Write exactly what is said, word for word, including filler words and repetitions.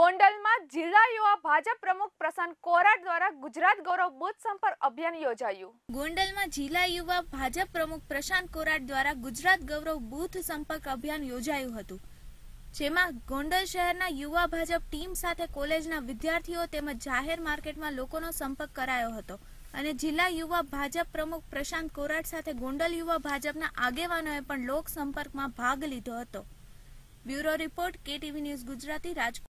ગોંડલમાં જિલ્લા યુવા ભાજપ પ્રમુખ પ્રશાંત કોરાટ દ્વારા ગુજરાત ગૌરવ બૂથ સંપર્ક અભિયાન યોજાયું. ગોંડલમાં જિલ્લા યુવા ભાજપ પ્રમુખ પ્રશાંત કોરાટ દ્વારા ગુજરાત ગૌરવ બૂથ સંપર્ક અભિયાન યોજાયું હતું, જેમાં ગોંડલ શહેરના યુવા ભાજપ ટીમ સાથે કોલેજના વિદ્યાર્થીઓ તેમજ જાહેર માર્કેટમાં લોકોનો સંપર્ક કરાયો હતો અને જિલ્લા યુવા ભાજપ પ્રમુખ પ્રશાંત કોરાટ સાથે ગોંડલ યુવા ભાજપના આગેવાનોએ પણ લોક સંપર્કમાં ભાગ લીધો હતો. Bureau report, KTV news Gujarati, Rajkot.